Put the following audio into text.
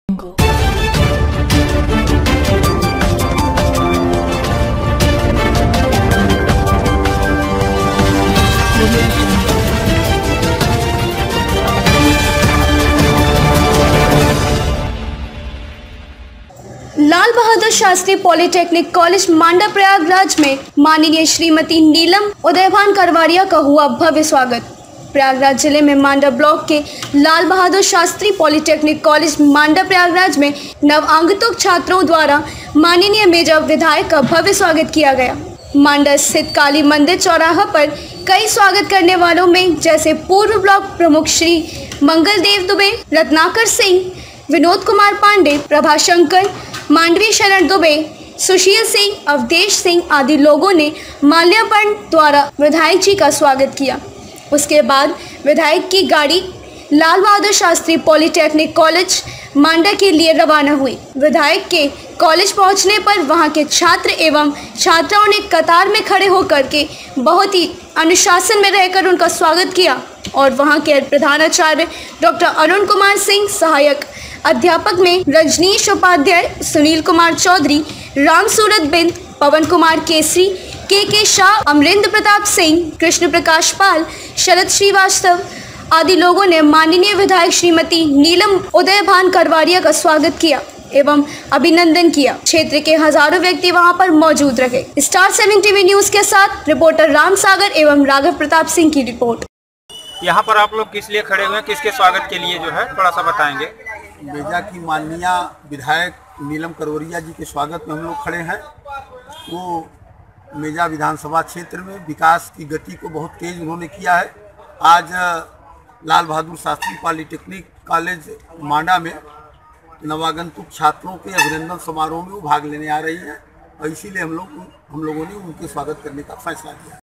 लाल Bahadur Shastri polytechnic college Manda Prayagraj में माननीय श्रीमती नीलम उदयभान करवारिया का हुआ भव्य स्वागत। प्रयागराज जिले में मांडा ब्लॉक के लाल बहादुर शास्त्री पॉलिटेक्निक कॉलेज मांडा प्रयागराज में नवागंतुक छात्रों द्वारा माननीय मेजा विधायक का भव्य स्वागत किया गया। मांडा स्थित काली मंदिर चौराहा पर कई स्वागत करने वालों में जैसे पूर्व ब्लॉक प्रमुख श्री मंगलदेव दुबे, रत्नाकर सिंह, विनोद कुमार पांडे, प्रभाशंकर, मांडवी शरण दुबे, सुशील सिंह, अवधेश सिंह आदि लोगों ने माल्यार्पण द्वारा विधायक जी का स्वागत किया। उसके बाद विधायक की गाड़ी लाल बहादुर शास्त्री पॉलिटेक्निक कॉलेज मांडा के लिए रवाना हुई। विधायक के कॉलेज पहुंचने पर वहां के छात्र एवं छात्राओं ने कतार में खड़े होकर के बहुत ही अनुशासन में रहकर उनका स्वागत किया और वहां के प्रधानाचार्य डॉक्टर अरुण कुमार सिंह, सहायक अध्यापक में रजनीश उपाध्याय, सुनील कुमार चौधरी, राम सूरत बिंद, पवन कुमार केसरी, के शाह, अमरिंद्र प्रताप सिंह, कृष्ण प्रकाश पाल, शरद श्रीवास्तव आदि लोगों ने माननीय विधायक श्रीमती नीलम उदयभान करवारिया का स्वागत किया एवं अभिनंदन किया। क्षेत्र के हजारों व्यक्ति वहां पर मौजूद रहे। स्टार 7 टीवी न्यूज के साथ रिपोर्टर राम सागर एवं राघव प्रताप सिंह की रिपोर्ट। यहाँ पर आप लोग किस लिए खड़े हुए हैं, किसके स्वागत के लिए जो है थोड़ा सा बताएंगे। मेजा की माननीय विधायक नीलम करवरिया जी के स्वागत में हम लोग खड़े हैं। वो मेजा विधानसभा क्षेत्र में विकास की गति को बहुत तेज उन्होंने किया है। आज लाल बहादुर शास्त्री पॉलिटेक्निक कॉलेज मांडा में नवागंतुक छात्रों के अभिनंदन समारोह में वो भाग लेने आ रही हैं और इसीलिए हम लोगों ने उनके स्वागत करने का फैसला किया।